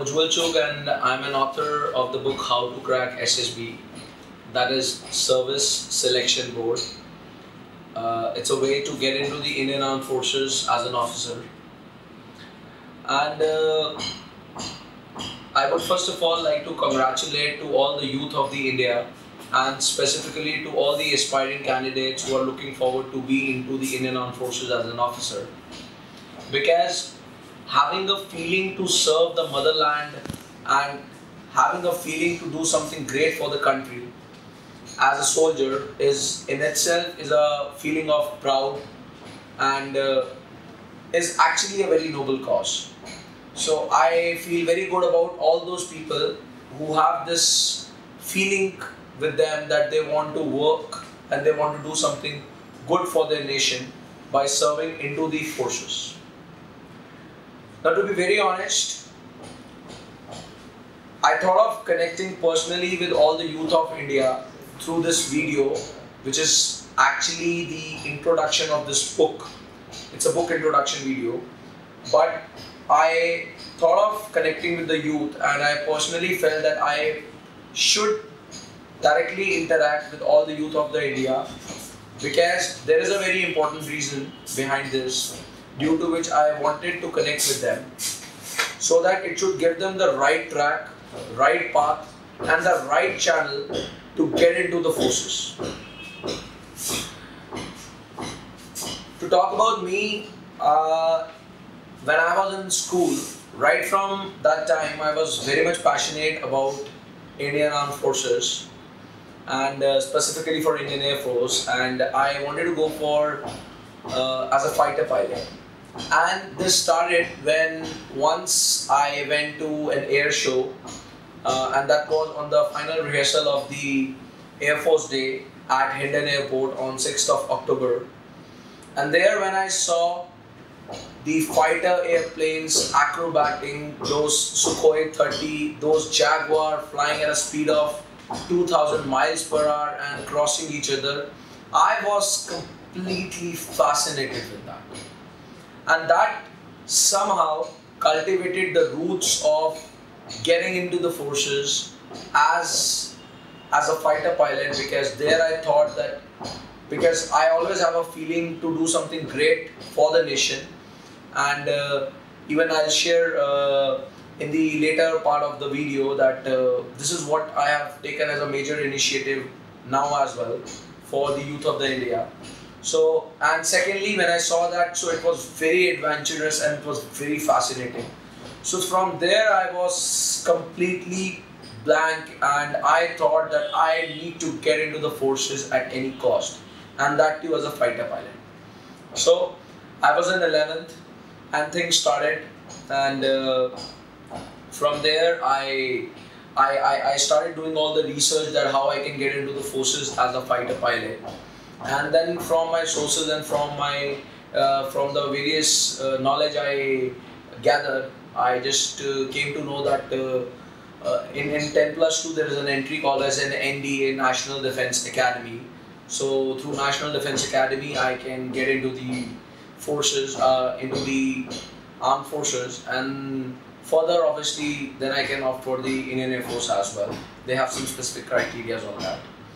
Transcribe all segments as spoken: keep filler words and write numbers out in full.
Ujjwal Chugh and I'm an author of the book How to Crack S S B, that is Service Selection Board. Uh, it's a way to get into the Indian Armed Forces as an officer. And uh, I would first of all like to congratulate to all the youth of the India and specifically to all the aspiring candidates who are looking forward to be into the Indian Armed Forces as an officer. Because having a feeling to serve the motherland and having a feeling to do something great for the country as a soldier is in itself is a feeling of proud and uh, is actually a very noble cause. So I feel very good about all those people who have this feeling with them that they want to work and they want to do something good for their nation by serving into the forces. Now, to be very honest, I thought of connecting personally with all the youth of India through this video, which is actually the introduction of this book. It's a book introduction video, but I thought of connecting with the youth and I personally felt that I should directly interact with all the youth of the India because there is a very important reason behind this, due to which I wanted to connect with them so that it should give them the right track, right path and the right channel to get into the forces. To talk about me, uh, when I was in school, right from that time I was very much passionate about Indian Armed Forces and uh, specifically for Indian Air Force, and I wanted to go for uh, as a fighter pilot. And this started when once I went to an air show uh, and that was on the final rehearsal of the Air Force Day at Hindon Airport on sixth of October. And there when I saw the fighter airplanes acrobating, those Sukhoi thirty, those Jaguar flying at a speed of two thousand miles per hour and crossing each other, I was completely fascinated with that. And that somehow cultivated the roots of getting into the forces as, as a fighter pilot, because there I thought that, because I always have a feeling to do something great for the nation, and uh, even I'll share uh, in the later part of the video that uh, this is what I have taken as a major initiative now as well for the youth of the India. So, and secondly, when I saw that, so it was very adventurous and it was very fascinating. So from there I was completely blank and I thought that I need to get into the forces at any cost, and that too as a fighter pilot. So I was in eleventh and things started, and uh, from there I, I, I started doing all the research that how I can get into the forces as a fighter pilot. And then from my sources and from my uh, from the various uh, knowledge I gathered, I just uh, came to know that uh, uh, in, in ten plus two there is an entry called as an N D A, National Defense Academy. So through National Defense Academy I can get into the forces, uh, into the armed forces, and further obviously then I can opt for the Indian Air Force as well. They have some specific criteria on that.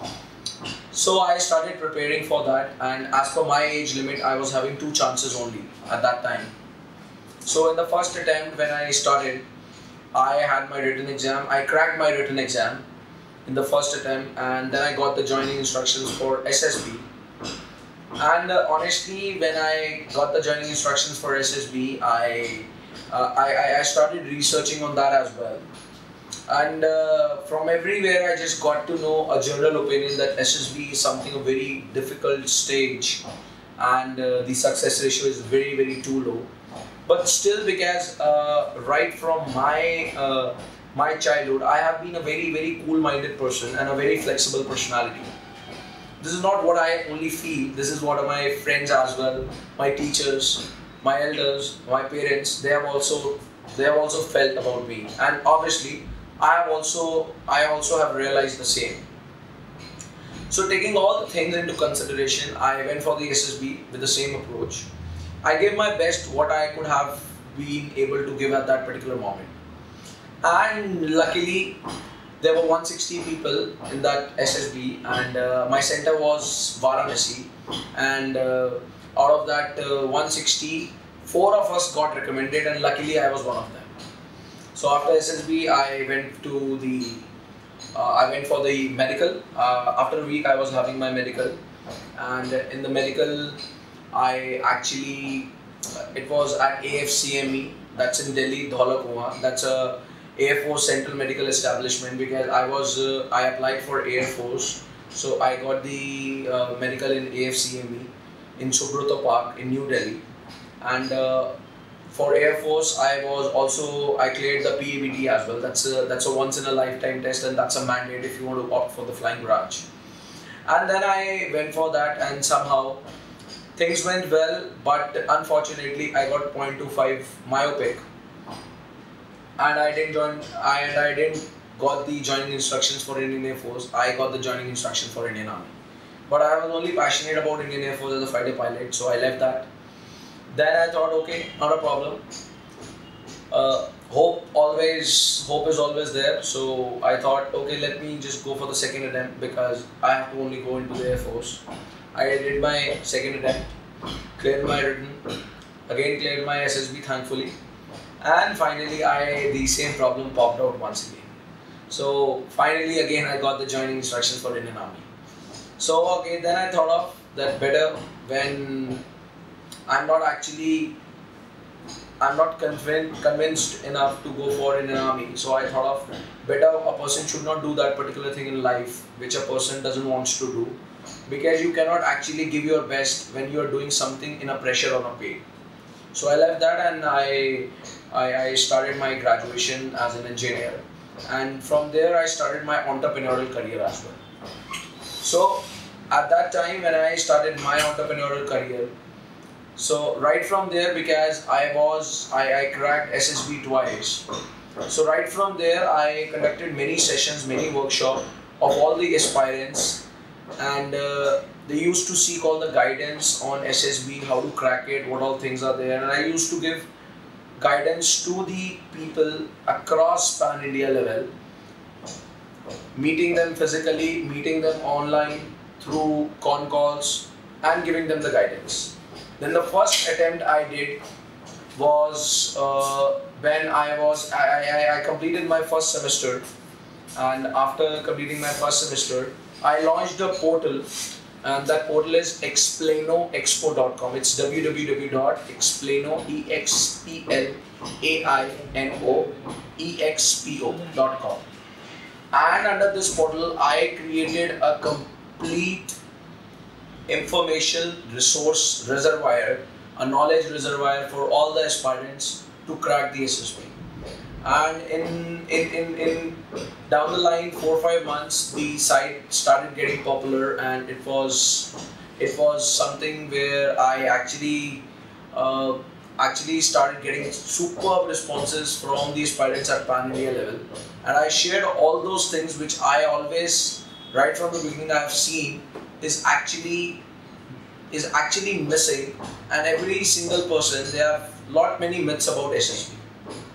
So I started preparing for that, and as per my age limit I was having two chances only at that time. So in the first attempt when I started, I had my written exam. I cracked my written exam in the first attempt, and then I got the joining instructions for S S B. And uh, honestly, when I got the joining instructions for S S B, I, uh, I, I started researching on that as well. And uh, from everywhere I just got to know a general opinion that S S B is something a very difficult stage, and uh, the success ratio is very very too low. But still, because uh, right from my uh, my childhood I have been a very very cool-minded person and a very flexible personality. This is not what I only feel, this is what my friends as well, my teachers, my elders, my parents, they have also they have also felt about me, and obviously I have also I also have realized the same. So taking all the things into consideration, I went for the S S B with the same approach. I gave my best what I could have been able to give at that particular moment. And luckily there were one hundred sixty people in that S S B, and uh, my center was Varanasi, and uh, out of that uh, one hundred sixty, four of us got recommended, and luckily I was one of them. So after S S B I went to the uh, I went for the medical. Uh, after a week I was having my medical, and in the medical I actually uh, it was at A F C M E, that's in Delhi, Dhaula Kuan. That's a Air Force Central Medical Establishment, because I was uh, I applied for Air Force, so I got the uh, medical in A F C M E in Subrata Park in New Delhi, and uh, for Air Force I was also I cleared the P A B T as well. That's a that's a once in a lifetime test, and that's a mandate if you want to opt for the flying branch. And then I went for that, and somehow things went well, but unfortunately I got zero point two five myopic. And I didn't join. I and I didn't got the joining instructions for Indian Air Force. I got the joining instruction for Indian Army. But I was only passionate about Indian Air Force as a fighter pilot, so I left that. Then I thought, okay, not a problem. Uh, hope always, hope is always there. So I thought, okay, let me just go for the second attempt, because I have to only go into the Air Force. I did my second attempt, cleared my written, again cleared my S S B thankfully. And finally, I the same problem popped out once again. So finally, again, I got the joining instructions for Indian Army. So okay, then I thought of that better when I'm not actually, I'm not convinced convinced enough to go for Indian Army. So I thought of better a person should not do that particular thing in life which a person doesn't want to do, because you cannot actually give your best when you are doing something in a pressure or a pain. So I left that, and I, I, I started my graduation as an engineer, and from there I started my entrepreneurial career as well. So at that time when I started my entrepreneurial career, so right from there, because I was, I, I cracked S S B twice. So right from there I conducted many sessions, many workshops of all the aspirants, and uh, they used to seek all the guidance on S S B, how to crack it, what all things are there, and I used to give guidance to the people across pan India level, meeting them physically, meeting them online through con calls, and giving them the guidance. Then the first attempt I did was uh, when I was I, I, I completed my first semester, and after completing my first semester I launched a portal, and that portal is explaino expo dot com. It's w w w dot explaino expo dot com. And under this portal I created a complete information resource reservoir, a knowledge reservoir for all the aspirants to crack the S S B. And in, in, in, in down the line, four or five months, the site started getting popular, and it was it was something where I actually uh, actually started getting superb responses from the aspirants at pan India level. And I shared all those things which I always, right from the beginning, I have seen is actually is actually missing, and every single person, there are lot many myths about S S B.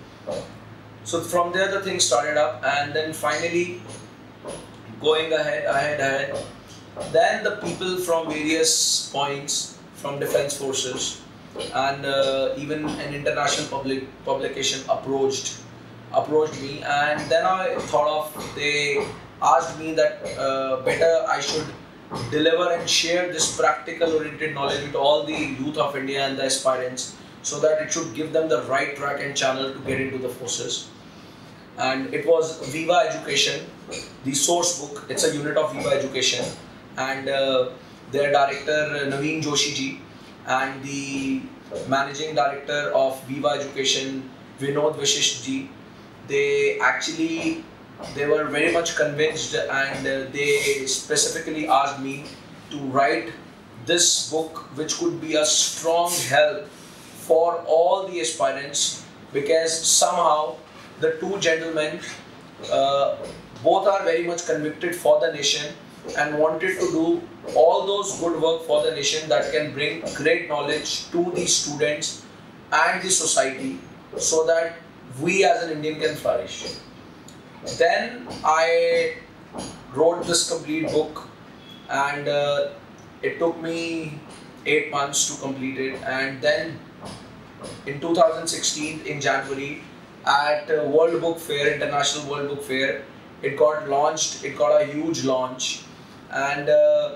So from there the thing started up, and then finally going ahead, ahead, ahead. Then the people from various points, from defense forces, and uh, even an international public publication approached approached me, and then I thought of, they asked me that uh, better I should deliver and share this practical oriented knowledge with all the youth of India and the aspirants, so that it should give them the right track and channel to get into the forces. And it was Viva Education, the source book. It's a unit of Viva Education, and uh, their director Naveen Joshi ji and the managing director of Viva Education Vinod Vishish ji, they actually they were very much convinced, and uh, they specifically asked me to write this book, which could be a strong help for all the aspirants, because somehow the two gentlemen uh, both are very much convicted for the nation and wanted to do all those good work for the nation that can bring great knowledge to the students and the society, so that we as an Indian can flourish. Then I wrote this complete book, and uh, it took me eight months to complete it. And then in two thousand sixteen, in January, at uh, World Book Fair, International World Book Fair, it got launched. It got a huge launch, and uh,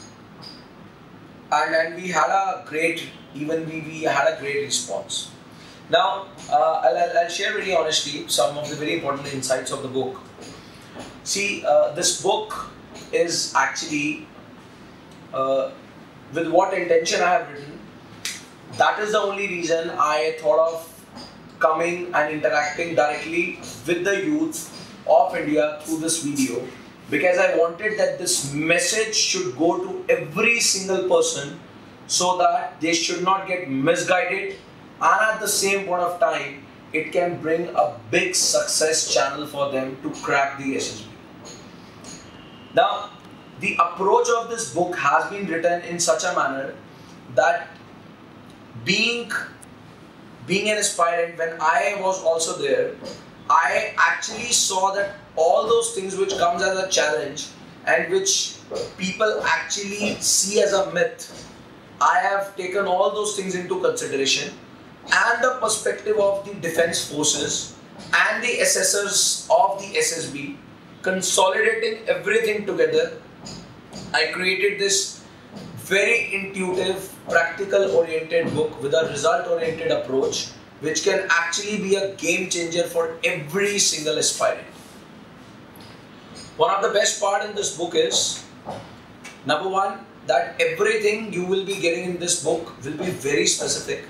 and and we had a great, even we we had a great response. Now, uh, I'll, I'll share very honestly some of the very important insights of the book. See, uh, this book is actually, uh, with what intention I have written, that is the only reason I thought of coming and interacting directly with the youth of India through this video, because I wanted that this message should go to every single person so that they should not get misguided, and at the same point of time it can bring a big success channel for them to crack the S S B. Now, the approach of this book has been written in such a manner that being being an aspirant, when I was also there, I actually saw that all those things which comes as a challenge and which people actually see as a myth, I have taken all those things into consideration, and the perspective of the defense forces and the assessors of the S S B, consolidating everything together, I created this very intuitive, practical oriented book with a result oriented approach, which can actually be a game changer for every single aspirant. One of the best part in this book is, number one, that everything you will be getting in this book will be very specific.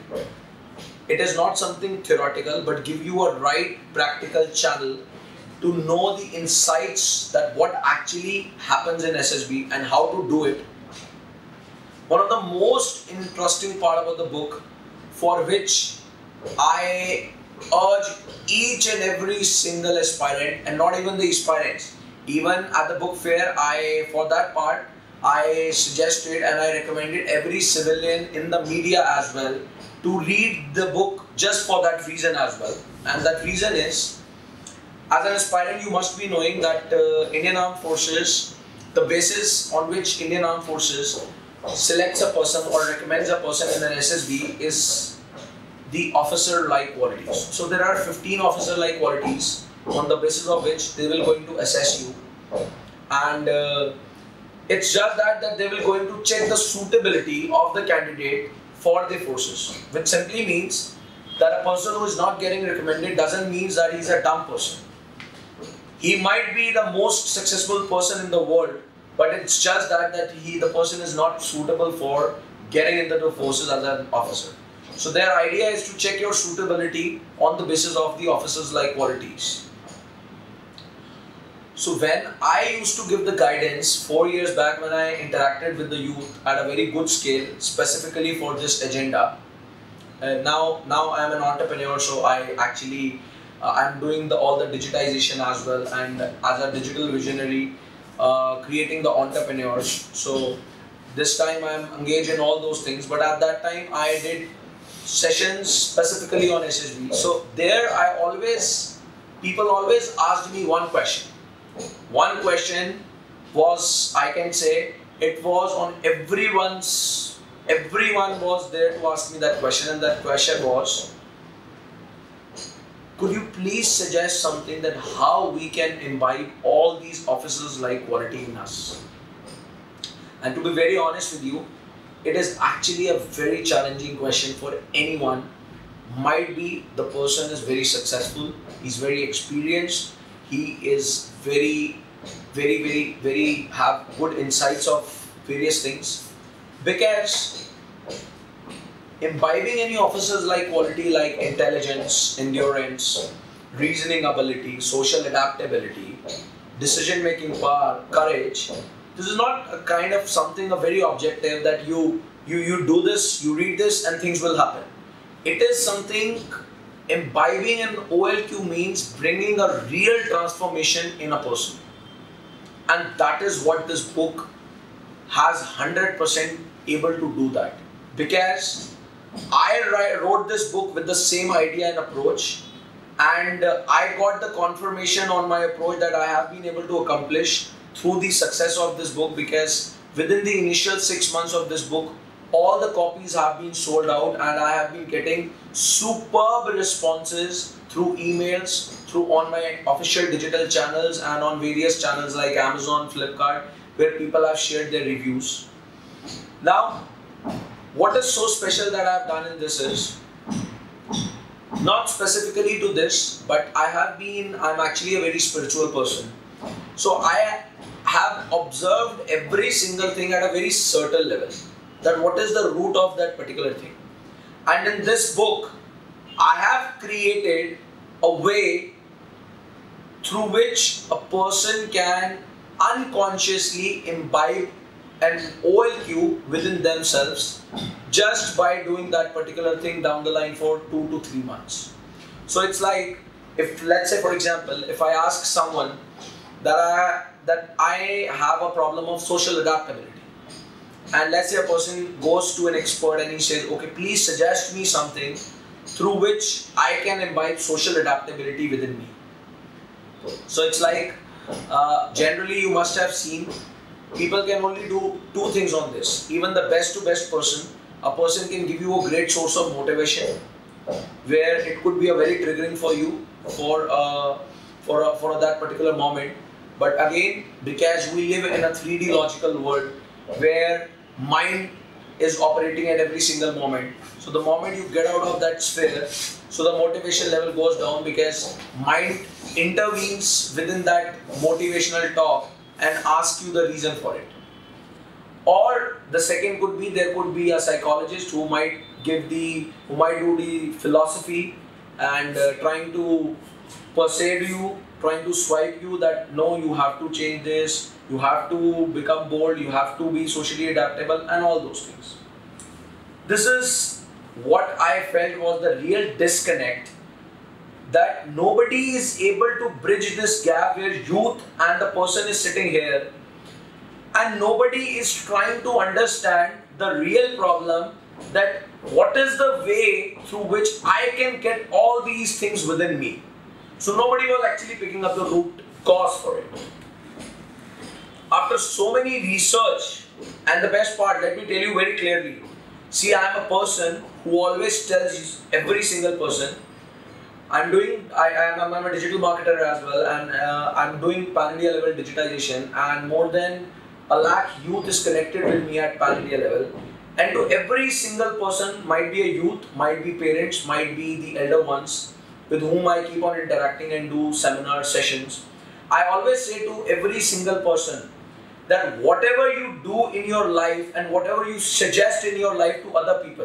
It is not something theoretical, but give you a right practical channel to know the insights that what actually happens in S S B and how to do it. One of the most interesting part about the book, for which I urge each and every single aspirant, and not even the aspirants, even at the book fair, I for that part I suggested and I recommended every civilian in the media as well to read the book just for that reason as well. And that reason is, as an aspirant, you must be knowing that uh, Indian Armed Forces, the basis on which Indian Armed Forces selects a person or recommends a person in an S S B is the officer-like qualities. So there are fifteen officer-like qualities on the basis of which they will going to assess you, and uh, it's just that that they will going to check the suitability of the candidate for the forces, which simply means that a person who is not getting recommended doesn't mean that he's a dumb person. He might be the most successful person in the world, but it's just that that he the person is not suitable for getting into the forces as an officer. So their idea is to check your suitability on the basis of the officers like qualities. So when I used to give the guidance four years back, when I interacted with the youth at a very good scale, specifically for this agenda, uh, now now I am an entrepreneur, so I actually uh, I'm doing the all the digitization as well, and as a digital visionary, uh, creating the entrepreneurs. So this time I am engaged in all those things, but at that time I did sessions specifically on S S B. So there I always, people always asked me one question. One question was, I can say, it was on everyone's, everyone was there to ask me that question, and that question was, could you please suggest something that how we can imbibe all these officers like quality in us? And to be very honest with you, it is actually a very challenging question for anyone. Might be the person is very successful, he's very experienced, he is very, very, very, very have good insights of various things. Because imbibing any officers like quality like intelligence, endurance, reasoning ability, social adaptability, decision making power, courage, this is not a kind of something a very objective that you, you, you do this, you read this and things will happen. It is something, imbibing an O L Q means bringing a real transformation in a person. And that is what this book has one hundred percent able to do that. Because I wrote this book with the same idea and approach, and uh, I got the confirmation on my approach that I have been able to accomplish through the success of this book, because within the initial six months of this book, all the copies have been sold out, and I have been getting superb responses through emails, through on my official digital channels and on various channels like Amazon, Flipkart, where people have shared their reviews. Now, what is so special that I have done in this is, not specifically to this, but I have been, I'm actually a very spiritual person. So I have observed every single thing at a very certain level, that what is the root of that particular thing. And in this book, I have created a way through which a person can unconsciously imbibe an O L Q within themselves just by doing that particular thing down the line for two to three months. So it's like, if let's say for example, if I ask someone that I, that I have a problem of social adaptability, and let's say a person goes to an expert and he says, okay, please suggest me something through which I can imbibe social adaptability within me. So it's like, uh, generally you must have seen, people can only do two things on this. Even the best to best person, a person can give you a great source of motivation, where it could be a very triggering for you for, uh, for, uh, for that particular moment. But again, because we live in a three D logical world where mind is operating at every single moment. So the moment you get out of that sphere, so the motivation level goes down, because mind intervenes within that motivational talk and asks you the reason for it. Or the second could be, there could be a psychologist who might give the, who might do the philosophy and uh, trying to persuade you, trying to swipe you that no, you have to change this, you have to become bold, you have to be socially adaptable, and all those things. This is what I felt was the real disconnect, that nobody is able to bridge this gap where youth and the person is sitting here, and nobody is trying to understand the real problem, that what is the way through which I can get all these things within me. So nobody was actually picking up the root cause for it. After so many research, and the best part, let me tell you very clearly, see, I am a person who always tells every single person, I'm doing, I am I'm a digital marketer as well, and uh, I'm doing pan-India level digitization, and more than a lakh youth is connected with me at pan-India level. And to every single person, might be a youth, might be parents, might be the elder ones with whom I keep on interacting and do seminar sessions, I always say to every single person that whatever you do in your life and whatever you suggest in your life to other people,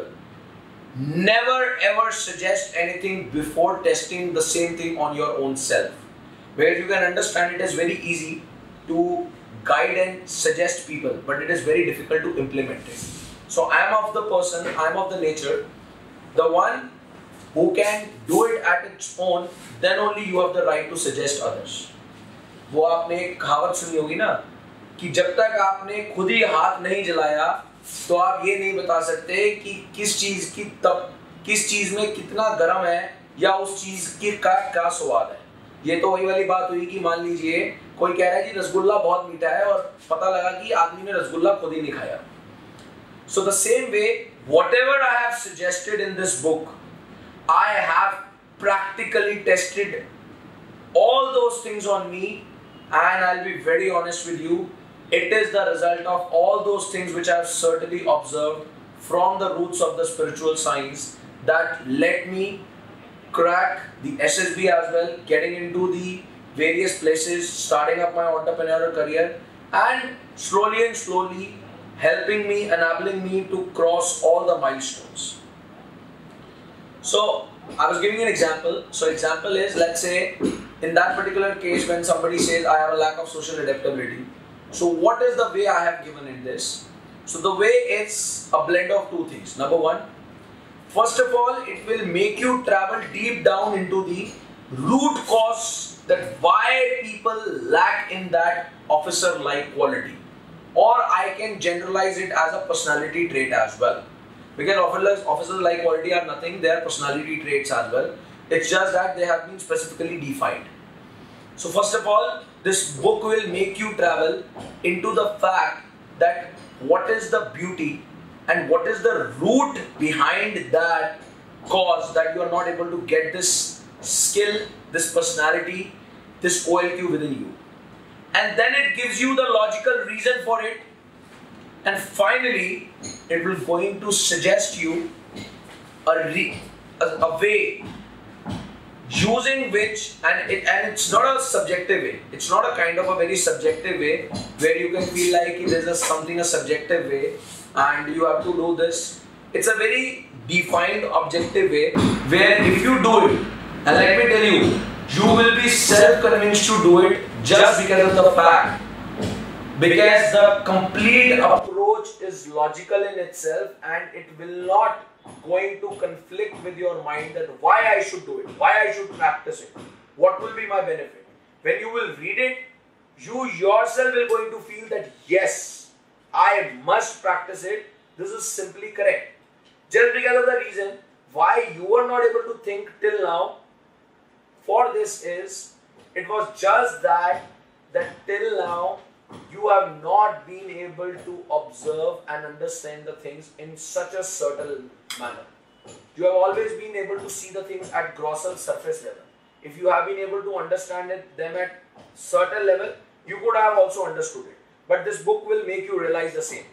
never ever suggest anything before testing the same thing on your own self. Where you can understand, it is very easy to guide and suggest people, but it is very difficult to implement it. So I am of the person, I am of the nature, the one who can do it at its own, then only you have the right to suggest others. वो आपने एक कहावत सुनी होगी ना, कि जब तक आपने खुद ही हाथ नहीं जलाया तो आप ये नहीं बता सकते कि किस चीज की तब किस चीज में कितना गर्म है या उस चीज की का क्या स्वाद है। ये तो वही वाली बात हुई कि मान लीजिए कोई कह रहा है कि रसगुल्ला बहुत मीठा है और पता लगा कि आदमी ने रसगुल्ला खुद ही नहीं खाया। So the same way, whatever I have suggested in this book, I have practically tested all those things on me, and I'll be very honest with you, it is the result of all those things which I have certainly observed from the roots of the spiritual science that led me crack the S S B as well, getting into the various places, starting up my entrepreneurial career, and slowly and slowly helping me, enabling me to cross all the milestones. So I was giving an example. So example is, let's say in that particular case when somebody says I have a lack of social adaptability. So what is the way I have given in this? So the way is a blend of two things. Number one, first of all, it will make you travel deep down into the root cause that why people lack in that officer-like quality. Or I can generalize it as a personality trait as well. Because officers, officers like quality are nothing, they are personality traits as well. It's just that they have been specifically defined. So first of all, this book will make you travel into the fact that what is the beauty and what is the root behind that cause that you are not able to get this skill, this personality, this O L Q within you. And then it gives you the logical reason for it. And finally, it will going to suggest you a, re, a, a way using which, and, it, and it's not a subjective way, it's not a kind of a very subjective way where you can feel like there's a, something a subjective way and you have to do this. It's a very defined objective way where if you do it, and let me tell you, you will be self-convinced to do it just because of the fact, because the complete approach is logical in itself and it will not going to conflict with your mind that why I should do it, why I should practice it, what will be my benefit. When you will read it, you yourself will going to feel that yes, I must practice it, this is simply correct. Just because of the reason why you are not able to think till now for this is, it was just that, that till now you have not been able to observe and understand the things in such a subtle manner. You have always been able to see the things at grosser surface level. If you have been able to understand it, them at certain level, you could have also understood it. But this book will make you realize the same.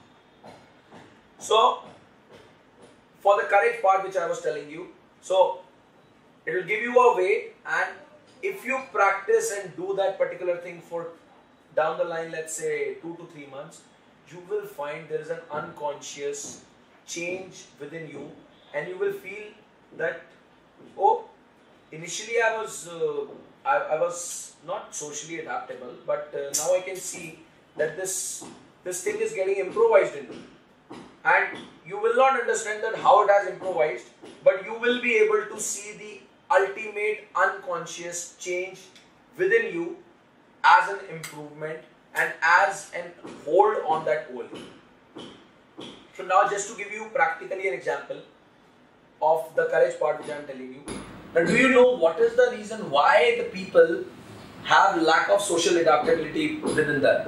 So, for the courage part which I was telling you, so it will give you a way, and if you practice and do that particular thing for down the line, let's say two to three months, you will find there is an unconscious change within you, and you will feel that, oh, initially I was uh, I, I was not socially adaptable, but uh, now I can see that this this thing is getting improvised in me, and you will not understand that how it has improvised, but you will be able to see the ultimate unconscious change within you as an improvement and as an hold on that goal. So now just to give you practically an example of the courage part which I am telling you. Now do you know what is the reason why the people have lack of social adaptability within them?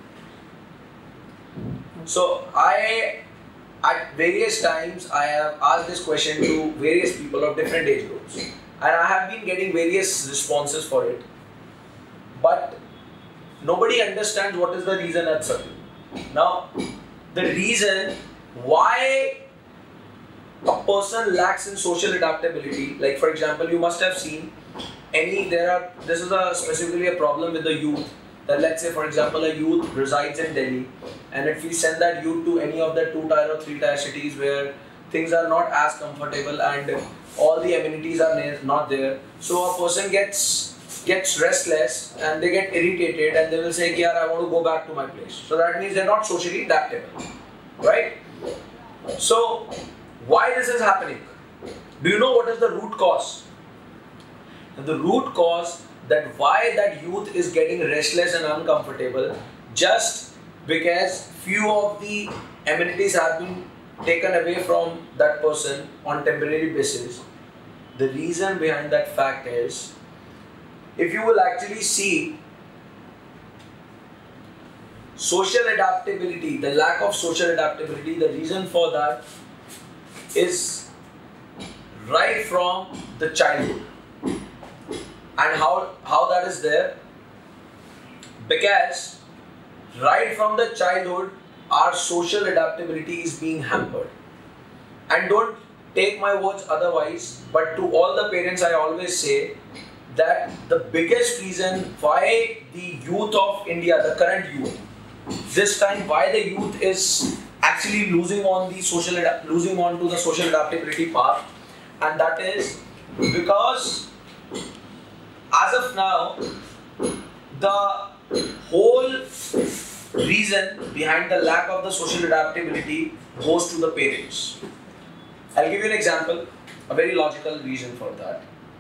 So I, at various times, I have asked this question to various people of different age groups, and I have been getting various responses for it. But nobody understands what is the reason at certain. Now, the reason why a person lacks in social adaptability, like for example, you must have seen any, there are, this is a specifically a problem with the youth, that let's say for example a youth resides in Delhi, and if we send that youth to any of the two tier or three tier cities where things are not as comfortable and all the amenities are not there, so a person gets gets restless and they get irritated and they will say, yeah, I want to go back to my place. So that means they're not socially adaptable, right? So why this is happening? Do you know what is the root cause? And the root cause that why that youth is getting restless and uncomfortable, just because few of the amenities have been taken away from that person on temporary basis. The reason behind that fact is, if you will actually see, social adaptability, the lack of social adaptability, the reason for that is right from the childhood. And how, how that is there? Because right from the childhood, our social adaptability is being hampered. And don't take my words otherwise, but to all the parents I always say that the biggest reason why the youth of India, the current youth, this time why the youth is actually losing on the social, losing on to the social adaptability path, and that is because as of now, the whole reason behind the lack of the social adaptability goes to the parents. I'll give you an example, a very logical reason for that.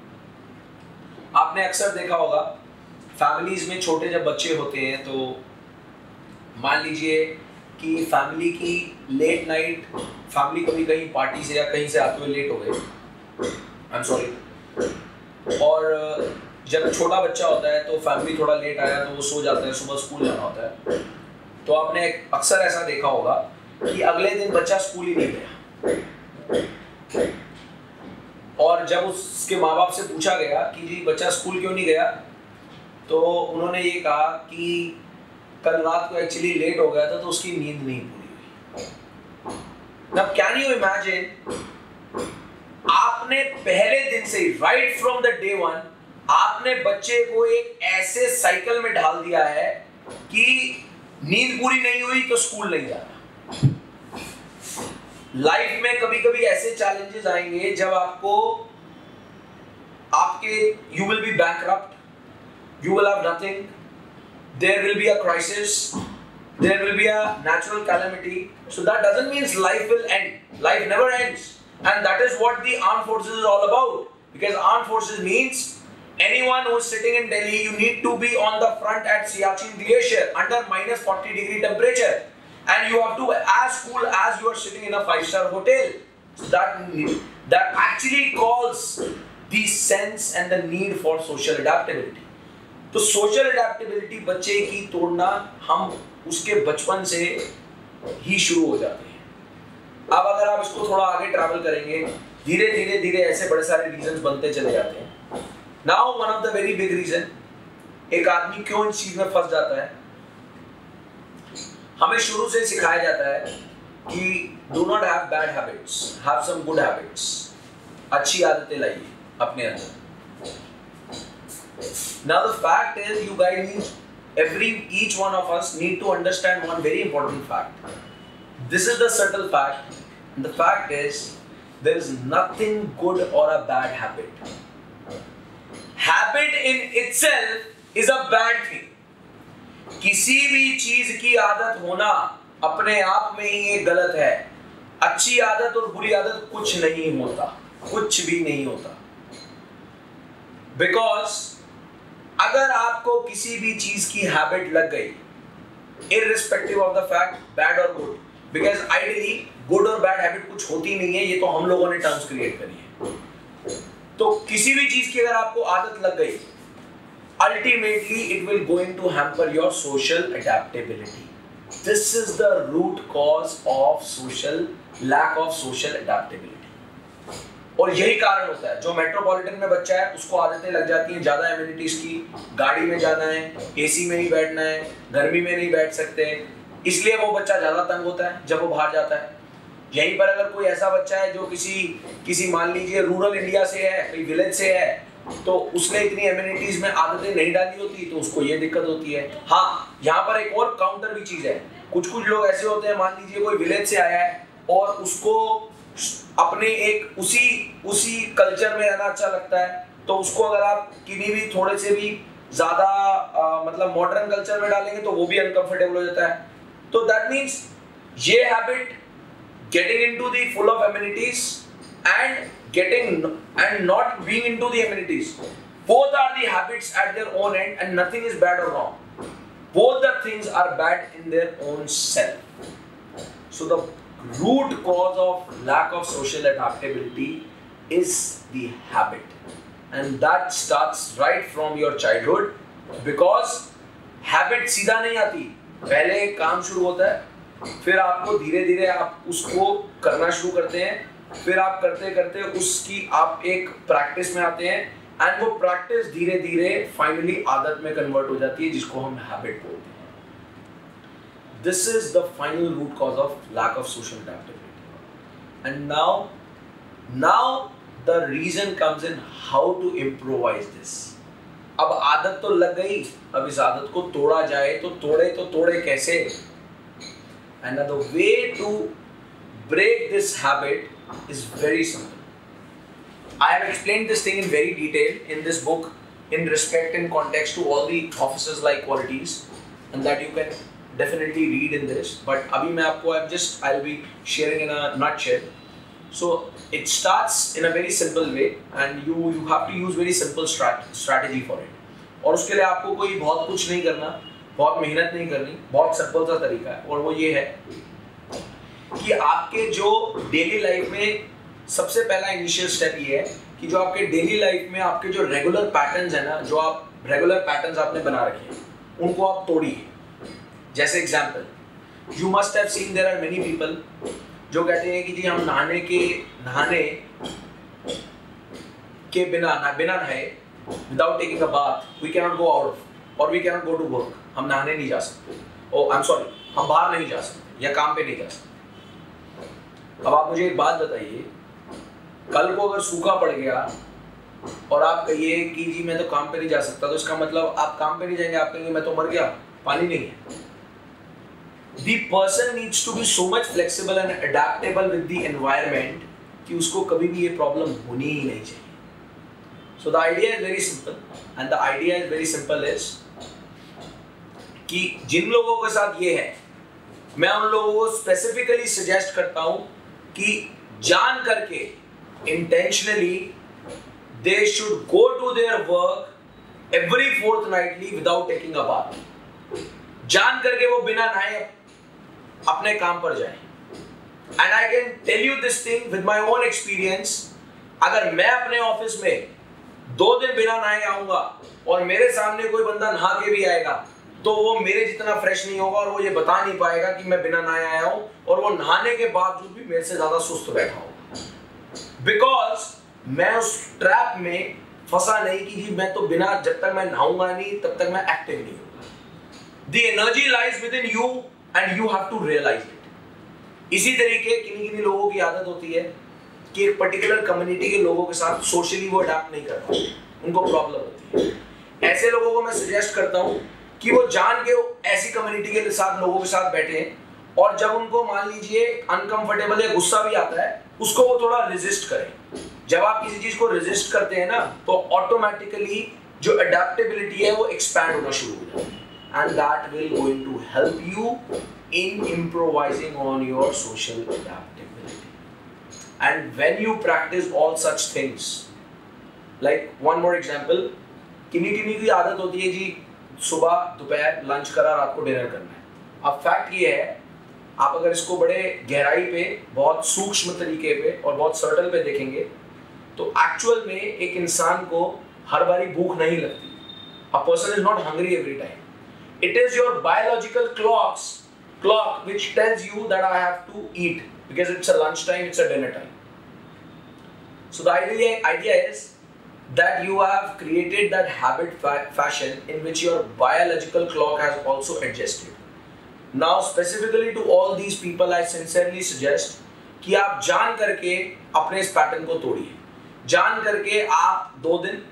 आपने अक्सर देखा होगा families में छोटे जब बच्चे होते हैं तो मान लीजिए कि फैमिली की लेट नाइट, फैमिली कभी कहीं पार्टी से या कहीं से आते हुए लेट हो गए, आई एम सॉरी, और जब छोटा बच्चा होता है तो फैमिली थोड़ा लेट आया तो वो सो जाता है, सुबह स्कूल जाना होता है, तो आपने अक्सर ऐसा देखा होगा कि अगले दिन बच्चा स्कूल ही नहीं गया। और जब उसके माँ बाप से पूछा गया कि जी बच्चा स्कूल क्यों नहीं गया, तो उन्होंने ये कहा कि कल रात को एक्चुअली लेट हो गया था तो उसकी नींद नहीं पूरी हुई। Now can you imagine, आपने पहले दिन से right from the day one आपने बच्चे को एक ऐसे साइकिल में ढाल दिया है कि नींद पूरी नहीं हुई तो स्कूल नहीं जाना। लाइफ में कभी कभी ऐसे चैलेंजेस आएंगे जब आपको आपके you will be bankrupt, you will have nothing, there will be a crisis, there will be a natural calamity, so that doesn't mean life will end. Life never ends, and that is what the armed forces is all about, because armed forces means anyone who is sitting in Delhi, you need to be on the front at Siachen glacier under minus forty degree temperature, and you have to as cool as you are sitting in a five star hotel. So that that actually calls the sense and the need for social adaptability. तो social adaptability बच्चे की तोड़ना हम उसके बचपन से ही शुरू हो जाते हैं। अब अगर आप इसको थोड़ा आगे ट्रैवल करेंगे, धीरे धीरे धीरे ऐसे बड़े सारे रीजंस बनते चले जाते हैं। Now one of the very big reason, एक आदमी क्यों इस चीज में फंस जाता है, हमें शुरू से सिखाया जाता है कि do not have bad habits, have some good habits, अच्छी आदतें लाइए अपने अंदर। Now the fact is you guys need every each one of us need to understand one very important fact. This is the subtle fact. The fact is, there is nothing good or a bad habit. Habit in itself is a bad thing. किसी भी चीज की आदत होना अपने आप में ही एक गलत है। अच्छी आदत और बुरी आदत कुछ नहीं होता, कुछ भी नहीं होता। Because अगर आपको किसी भी चीज की हैबिट लग गई, irrespective of the fact bad or good, because ideally good और bad habit कुछ होती नहीं है, ये तो हम लोगों ने टर्म्स क्रिएट करी है। तो किसी भी चीज की अगर आपको आदत लग गई, ultimately it will going to hamper your social adaptability. This is the root cause of social lack of social adaptability. और यही कारण होता है जो मेट्रोपॉलिटन में बच्चा है उसको आदतें लग जाती हैं ज्यादा एमिनिटीज की, गाड़ी में जाना है, एसी में नहीं बैठना है, गर्मी में नहीं बैठ सकते, इसलिए वो बच्चा ज्यादा तंग होता है जब वो बाहर जाता है। यहीं पर अगर कोई ऐसा बच्चा है जो किसी किसी मान लीजिए रूरल इंडिया से है, कोई विलेज से है, तो उसने इतनी एमिनिटीज में आदतें नहीं डाली होती तो उसको ये दिक्कत होती है। हाँ, यहाँ पर एक और काउंटर भी चीज है, कुछ कुछ लोग ऐसे होते हैं, मान लीजिए कोई विलेज से आया है और उसको अपने एक उसी उसी कल्चर में रहना अच्छा लगता है, तो उसको अगर आप किन्हीं भी थोड़े से भी ज्यादा मतलब मॉडर्न कल्चर में डालेंगे तो वो भी अनकंफर्टेबल हो जाता है। तो दैट मीन्स ये habit getting into the full of amenities and getting and not being into the amenities, both are the habits at their own end and nothing is bad or wrong. Both the things are bad in their own self. So the root cause of lack of social adaptability is the habit, and that starts right from your childhood, because habit सीधा नहीं आती, पहले एक काम शुरू होता है, फिर आपको धीरे धीरे आप उसको करना शुरू करते हैं, फिर आप करते करते उसकी आप एक प्रैक्टिस में आते हैं, एंड वो प्रैक्टिस धीरे धीरे फाइनली आदत में कन्वर्ट हो जाती है जिसको हम हैबिट बोलते हैं। This is the final root cause of lack of social adaptability. And now, now the reason comes in how to improvise this. अब आदत तो लग गई, अब इस आदत को तोड़ा जाए तो तोड़े तो तोड़े कैसे? And the way to break this habit is very simple. I have explained this thing in very detail in this book, in respect and context to all the officers like qualities, and that you can definitely read in this. But abhi main aapko I'm just I'll be sharing in a nutshell. So it starts in a very simple way, and you you have to use very simple strat strategy for it. और उसके लिए आपको कोई बहुत कुछ नहीं करना, बहुत मेहनत नहीं करनी, बहुत सिंपल सा तरीका है, और वो ये है कि आपके जो डेली लाइफ में सबसे पहला इनिशियल स्टेप ये है कि जो आपके डेली लाइफ में आपके जो रेगुलर पैटर्न्स है ना, जो आप रेगुलर पैटर्न्स आपने बना रखे हैं, उनको आप तोड़िए। जैसे example, you must have seen there are many people जो कहते हैं कि जी हम नहाने के नहाने के बिना ना बिना नहाए, without taking a bath we can not go out और we can not go to work. हम नहाने नहीं जा सकते, ओ आई एम सॉरी, हम बाहर नहीं जा सकते या काम पे नहीं जा सकते। अब आप मुझे एक बात बताइए, कल को अगर सूखा पड़ गया और आप कहिए कि जी मैं तो काम पे नहीं जा सकता, तो इसका मतलब आप काम पे नहीं जाएंगे, आप कहेंगे मैं तो मर गया, पानी नहीं है। The person needs to be so much flexible and adaptable with the environment कि उसको कभी भी ये प्रॉब्लम होनी ही नहीं चाहिए। So the idea is very simple, and the idea is very simple is कि जिन लोगों के साथ ये है, मैं उन लोगों को स्पेसिफिकली सजेस्ट करता हूँ कि जान करके intentionally they should go to their work every fortnightly without taking a bath। जान करके वो बिना नहाए अपने काम पर जाए। And I can tell you this thing with my own experience, अगर मैं अपने ऑफिस में दो दिन बिना नहाए आऊंगा और मेरे सामने कोई बंदा नहा के भी आएगा, तो वो मेरे जितना फ्रेश नहीं होगा और वो ये बता नहीं पाएगा कि मैं बिना नहाए आया हूं, और वो नहाने के बावजूद भी मेरे से ज्यादा सुस्त बैठा होगा। बिकॉज मैं उस ट्रैप में फंसा नहीं कि जी मैं तो बिना, जब तक मैं नहाऊंगा नहीं तब तक मैं एक्टिव नहीं होगा। The energy lies within you and you have to realize it. इसी तरीके किन्हीं किन्हीं लोगों की आदत होती है कि एक पर्टिकुलर कम्युनिटी के लोगों के साथ सोशली वो अडैप्ट नहीं कर पाते, उनको प्रॉब्लम होती है। ऐसे लोगों को मैं सजेस्ट करता हूँ कि वो जान के ऐसी कम्युनिटी के साथ लोगों के साथ बैठे हैं, और जब उनको मान लीजिए अनकंफर्टेबल या गुस्सा भी आता है, उसको वो थोड़ा रेजिस्ट करें। जब आप किसी चीज को रेजिस्ट करते हैं ना, तो ऑटोमेटिकली जो अडेप्टेबिलिटी है वो एक्सपैंड होना शुरू हो जाती है, and that will going to help you in improvising on your social adaptability. And when you practice all such things, like one more example, किन्हीं किन्हीं की आदत होती है जी सुबह दोपहर लंच करा, रात को डिनर करना है। अब फैक्ट ये है, आप अगर इसको बड़े गहराई पे, बहुत सूक्ष्म तरीके पे और बहुत सर्टल पे देखेंगे, तो एक्चुअल में एक इंसान को हर बारी भूख नहीं लगती। A person is not hungry every time. It is your biological clocks clock which tells you that I have to eat because it's a lunch time, it's a dinner time. So the idea idea is that you have created that habit fa fashion in which your biological clock has also adjusted. Now specifically to all these people, I sincerely suggest कि आप जान करके अपने इस pattern को तोड़िए। जान करके आप दो दिन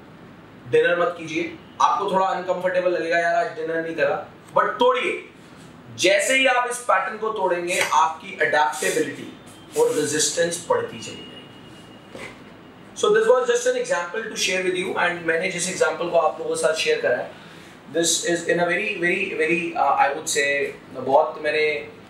डिनर मत कीजिए। आपको थोड़ा अनकंफर्टेबल लगेगा, यार आज डिनर नहीं करा, बट तोड़िए। जैसे ही आप इस पैटर्न को तोड़ेंगे, आपकी अडेप्टेबिलिटी और रेजिस्टेंस बढ़ती चली जाएगी। So this was just an example to share with you, and मैंने जिस एग्जांपल को आप लोगों के साथ शेयर करा है, this is in a very very very I would say बहुत मैंने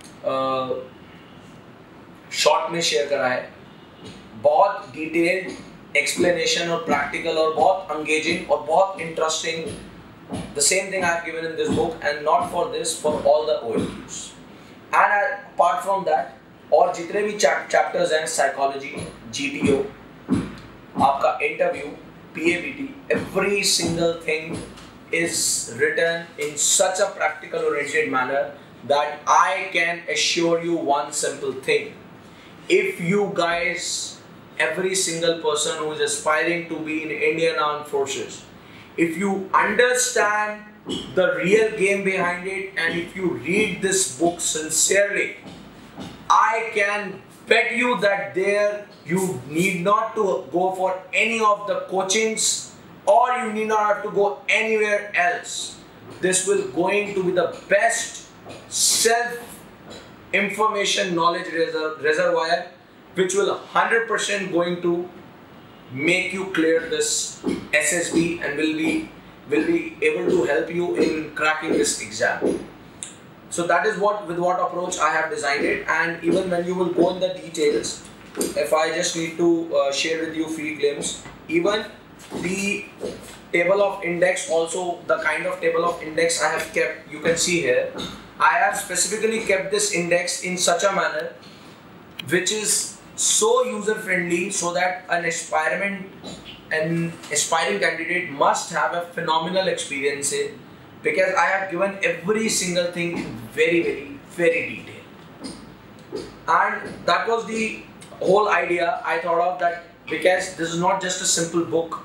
शॉर्ट uh, में शेयर करा है, बहुत डिटेल्ड एक्सप्लेनेशन और प्रैक्टिकल और बहुत एंगेजिंग और बहुत interesting. The same thing I have given in this book, and not for this, for all the O M Qs. And uh, apart from that, और जितने भी chapters हैं, psychology, G T O, आपका interview, P A B T, every single thing is written in such a practical oriented manner that I can assure you one simple thing. If you guys, every single person who is aspiring to be in Indian Armed Forces, if you understand the real game behind it, and if you read this book sincerely, I can bet you that there you need not to go for any of the coachings, or you need not have to go anywhere else. This will going to be the best self information knowledge reservoir, which will one hundred percent going to make you clear this S S B and will be will be able to help you in cracking this exam. So that is what with what approach I have designed it, and even when you will go in the details, if I just need to uh, share with you free glimpse, even the table of index, also the kind of table of index I have kept, you can see here, I have specifically kept this index in such a manner which is so user friendly so that an aspirant, an aspiring candidate must have a phenomenal experience in, because I have given every single thing in very very very detail. And that was the whole idea I thought of, that because this is not just a simple book,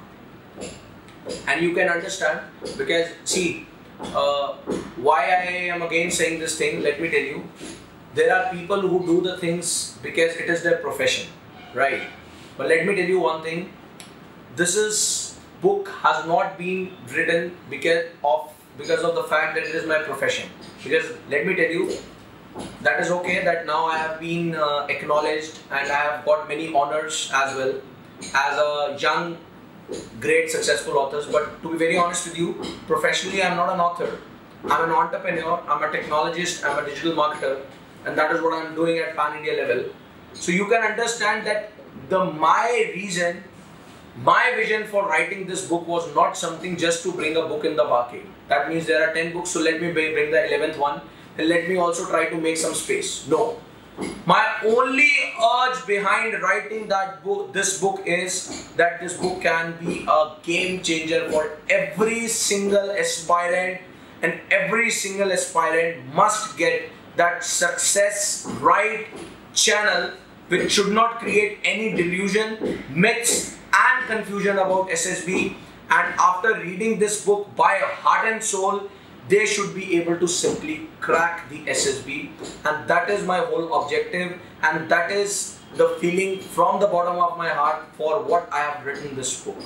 and you can understand, because see uh, why I am again saying this thing. Let me tell you, there are people who do the things because it is their profession, right? But let me tell you one thing, this is book has not been written because of because of the fact that it is my profession. Because let me tell you, that is okay that now I have been uh, acknowledged and I have got many honors as well as a young great successful authors. But to be very honest with you, professionally I am not an author. I'm an entrepreneur, I'm a technologist, I'm a digital marketer, and that is what I'm doing at pan India level. So you can understand that the my reason, my vision for writing this book was not something just to bring a book in the market. That means there are ten books, so let me bring the eleventh one and let me also try to make some space. No. My only urge behind writing that book, this book is that this book can be a game changer for every single aspirant, and every single aspirant must get that success right channel, which should not create any delusion, myths and confusion about S S B. And after reading this book by heart and soul, they should be able to simply crack the S S B, and that is my whole objective, and that is the feeling from the bottom of my heart for what I have written this book.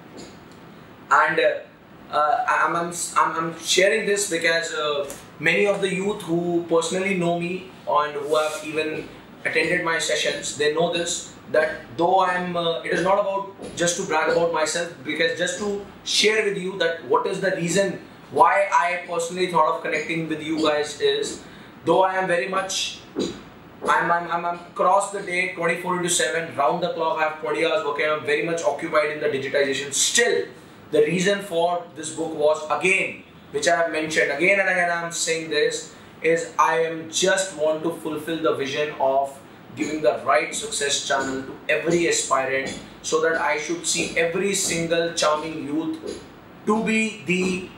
And uh, uh, I'm, I'm, I'm sharing this because uh, many of the youth who personally know me and who have even attended my sessions, they know this, that though I am, uh, it is not about just to brag about myself, because just to share with you that what is the reason why I personally thought of connecting with you guys is, though I am very much, I'm, I'm, I'm, I'm across the day, twenty-four into seven, round the clock, I have twenty hours working, I'm very much occupied in the digitization. Still, the reason for this book was, again, which I have mentioned, again and again I am saying this, is I am just want to fulfill the vision of giving the right success channel to every aspirant, so that I should see every single charming youth to be the,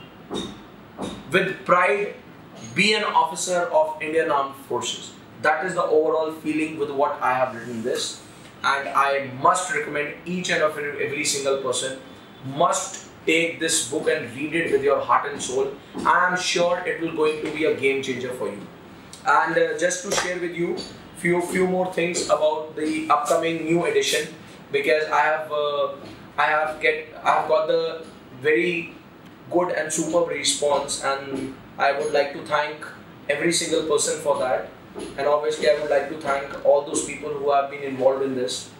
with pride, be an officer of Indian Armed Forces. That is the overall feeling with what I have written this, and I must recommend each and every, every single person must take this book and read it with your heart and soul. I am sure it will going to be a game changer for you. And uh, just to share with you few few more things about the upcoming new edition, because I have uh, I have get I have got the very good and superb response, and I would like to thank every single person for that. And obviously I would like to thank all those people who have been involved in this.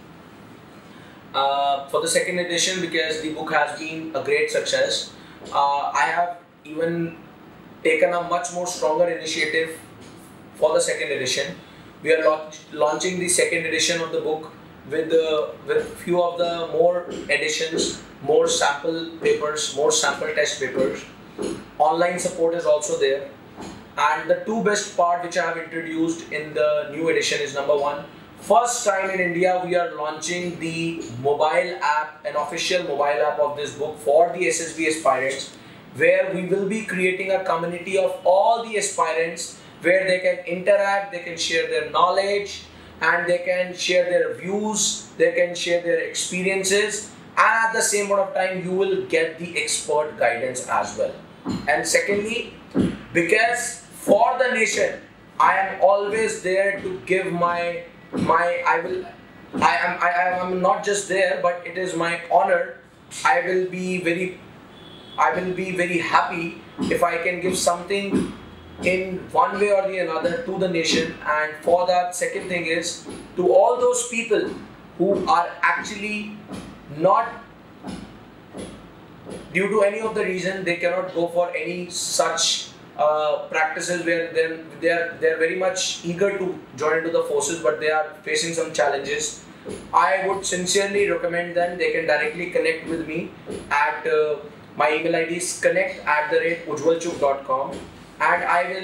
Uh, for the second edition, because the book has been a great success, uh, I have even taken a much more stronger initiative for the second edition. We are launch launching the second edition of the book with uh, with few of the more editions, more sample papers, more sample test papers. Online support is also there. And the two best part which I have introduced in the new edition is, number one, first time in India we are launching the mobile app, an official mobile app of this book for the S S B aspirants, where we will be creating a community of all the aspirants where they can interact, they can share their knowledge, and they can share their views, they can share their experiences, and at the same point of time you will get the expert guidance as well. And secondly, because for the nation, I am always there to give my my I will I am I am not just there, but it is my honor. I will be very I will be very happy if I can give something in one way or the another to the nation. And for that, second thing is to all those people who are actually not, due to any of the reason, they cannot go for any such uh, practices where they're, they're, they're very much eager to join into the forces, but they are facing some challenges. I would sincerely recommend them, they can directly connect with me at uh, my email I D is connect at the rate ujjwal chugh dot com, and I will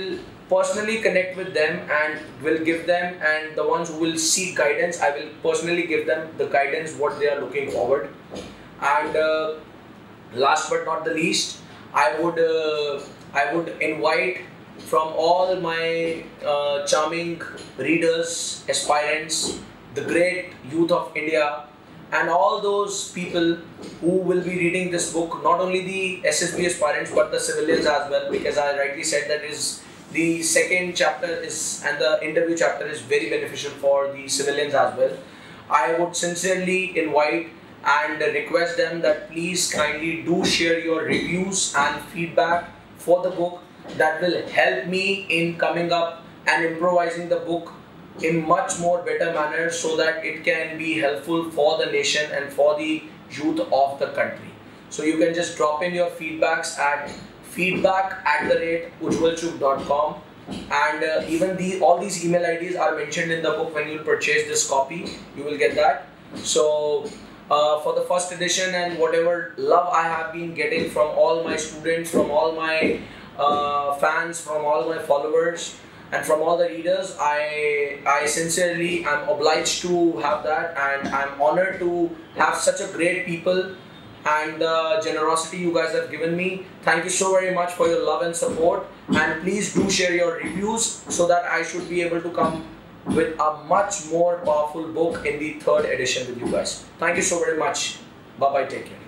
personally connect with them and will give them, and the ones who will seek guidance, I will personally give them the guidance what they are looking forward. And uh, last but not the least, I would uh, I would invite from all my uh, charming readers, aspirants, the great youth of India, and all those people who will be reading this book, not only the S S B aspirants but the civilians as well, because I rightly said that is the second chapter is and the interview chapter is very beneficial for the civilians as well. I would sincerely invite and request them that please kindly do share your reviews and feedback for the book. That will help me in coming up and improvising the book in much more better manner, so that it can be helpful for the nation and for the youth of the country. So you can just drop in your feedbacks at feedback at the rate ujjwal chugh dot com, and uh, even the all these email I Ds are mentioned in the book. When you purchase this copy, you will get that. So uh, for the first edition, and whatever love I have been getting from all my students, from all my uh, fans, from all my followers, and from all the readers, I I sincerely am obliged to have that, and I'm honored to have such a great people and the generosity you guys have given me. Thank you so very much for your love and support, and please do share your reviews so that I should be able to come with a much more powerful book in the third edition with you guys. Thank you so very much. Bye bye, take care.